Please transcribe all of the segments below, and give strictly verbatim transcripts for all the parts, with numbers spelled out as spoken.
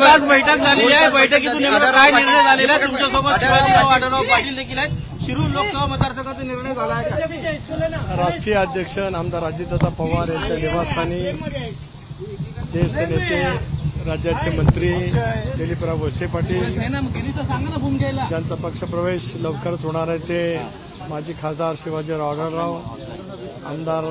आज बैठक झालेली आहे, बैठकीतून नेमका काय निर्णय झालेला आहे? तुमच्यासोबत शिवाजीराव आढळराव पाटील देखील आहेत. शिरूर लोकसभा मतदारसंघाचा निर्णय झाला आहे. राष्ट्रीय अध्यक्ष आमदार अजितदादा पवार यांच्या निवासस्थानी ज्येष्ठ नेते राज्याचे मंत्री दिलीपराव वळसे पाटील ज्यांचा पक्षप्रवेश लवकरच होणार आहे ते माजी खासदार शिवाजीराव आढळराव, आमदार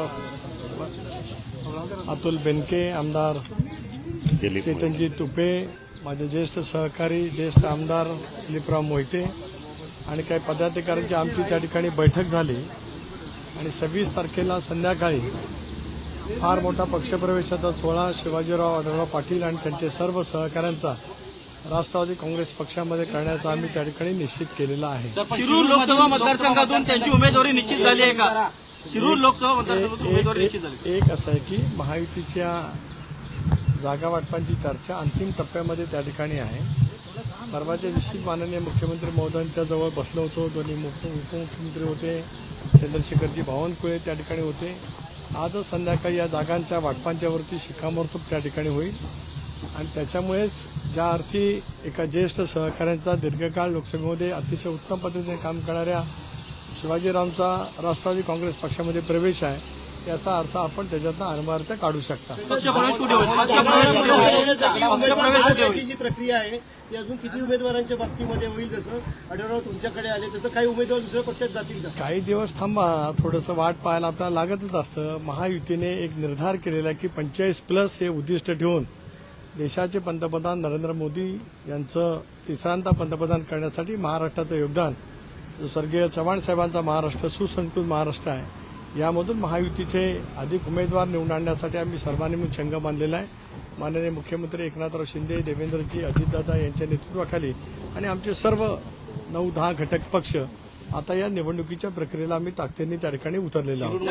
अतुल बेनके, आमदार चेतनजी तुपे, माझे ज्येष्ठ सहकारी ज्येष्ठ आमदार दिलीपराव मोहिते आणि काही पदाधिकाऱ्यांची आमची त्या ठिकाणी बैठक झाली आणि सव्वीस तारखेला संध्याकाळी फार मोठा पक्षप्रवेशाचा सोहळा शिवाजीराव आढळराव पाटील आणि त्यांचे सर्व सहकाऱ्यांचा राष्ट्रवादी काँग्रेस पक्षामध्ये करण्याचा आम्ही त्या ठिकाणी निश्चित केलेला आहे. शिरूर लोकसभा मतदारसंघातून त्यांची उमेदवारी निश्चित झाली आहे का? शिरूर लोकसभा मतदारसंघातून उमेदवारी निश्चित झाली. एक असं आहे की महायुतीच्या जागा वाटपांची चर्चा अंतिम टप्प्यामध्ये त्या ठिकाणी आहे. परवाच्या दिवशी माननीय मुख्यमंत्री महोदयांच्या जवळ बसलो होतो. दोन्ही उपमुख्यमंत्री होते, चंद्रशेखरजी बावनकुळे त्या ठिकाणी होते. आजच संध्याकाळी या जागांच्या वाटपांच्यावरती शिक्कामोर्तब त्या ठिकाणी होईल आणि त्याच्यामुळेच ज्या अर्थी एका ज्येष्ठ सहकाऱ्यांचा दीर्घकाळ लोकसभेमध्ये अतिशय उत्तम पद्धतीने काम करणाऱ्या शिवाजीरावांचा राष्ट्रवादी काँग्रेस पक्षामध्ये प्रवेश आहे याचा अर्थ आपण त्याच्यातनं अनिवार्यता काढू शकता. जी प्रक्रिया आहे ती अजून किती उमेदवारांच्या बाबतीमध्ये होईल? जसं आढळराव तुमच्याकडे आले तसं काही उमेदवार दुसऱ्या पक्षात जातील का? काही दिवस थांबा, थोडंसं वाट पाहायला आपल्याला लागतच असतं. महायुतीने एक निर्धार केलेला आहे की पंचेचाळीस प्लस हे उद्दिष्ट ठेवून देशाचे पंतप्रधान नरेंद्र मोदी यांचं तिसऱ्यांदा पंतप्रधान करण्यासाठी महाराष्ट्राचं योगदान, जो स्वर्गीय चव्हाण साहेबांचा महाराष्ट्र सुसंस्कृत महाराष्ट्र आहे, यामधून महायुतीचे अधिक उमेदवार निवडून आणण्यासाठी आम्ही सर्वांनी मिळून चंग बांधलेला आहे. माननीय मुख्यमंत्री एकनाथराव शिंदे, देवेंद्रजी, अजितदादा यांच्या नेतृत्वाखाली आणि आमचे सर्व नऊ दहा घटक पक्ष आता या निवडणुकीच्या प्रक्रियेला आम्ही ताकदीने त्या ठिकाणी उतरलेलो आहोत.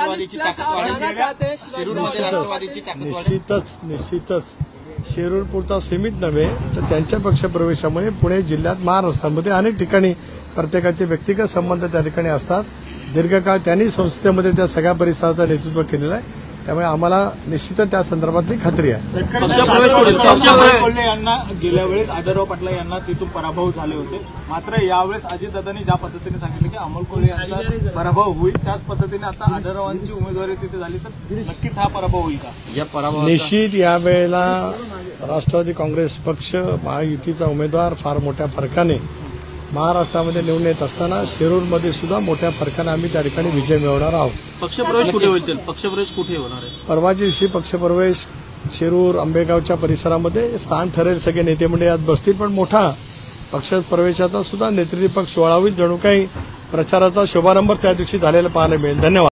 निश्चितच निश्चितच शिरूर पुरता सीमित नव्हे तर त्यांच्या पक्षप्रवेशामुळे पुणे जिल्ह्यात महाराष्ट्रामध्ये अनेक ठिकाणी प्रत्येकाचे व्यक्तिगत संबंध त्या ठिकाणी असतात. दीर्घकाळ त्यांनी संसदेमध्ये त्या सगळ्या परिसराचं नेतृत्व केलेलं आहे. त्यामुळे आम्हाला निश्चितच त्या संदर्भातली खात्री आहे. कोल्हे यांना गेल्या वेळेस आढळराव पाटील यांना तिथून पराभव झाले होते, मात्र यावेळेस अजितदादांनी ज्या पद्धतीने सांगितलं की अमोल कोल्हे यांचा पराभव होईल त्याच पद्धतीने आता आढळरावांची उमेदवारी तिथे झाली तर नक्कीच हा पराभव होईल का? या पराभव निश्चित यावेळेला राष्ट्रवादी काँग्रेस पक्ष महायुतीचा उमेदवार फार मोठ्या फरकाने महाराष्ट्रामध्ये निवडून येत असताना शिरूरमध्ये सुद्धा मोठ्या फरकाने आम्ही त्या ठिकाणी विजय मिळवणार आहोत. पक्षप्रवेश कुठे होईल? पक्षप्रवेश कुठे होणार आहे? परवाच्या दिवशी पक्षप्रवेश शिरूर आंबेगावच्या परिसरामध्ये स्थान ठरेल. सगळे नेते मंडळी यात बसतील, पण मोठा पक्ष प्रवेशाचा सुद्धा नेतृत्व सोहळा होईल. जणू काही प्रचाराचा शुभारंभ त्या दिवशी झालेला पाहायला मिळेल. धन्यवाद.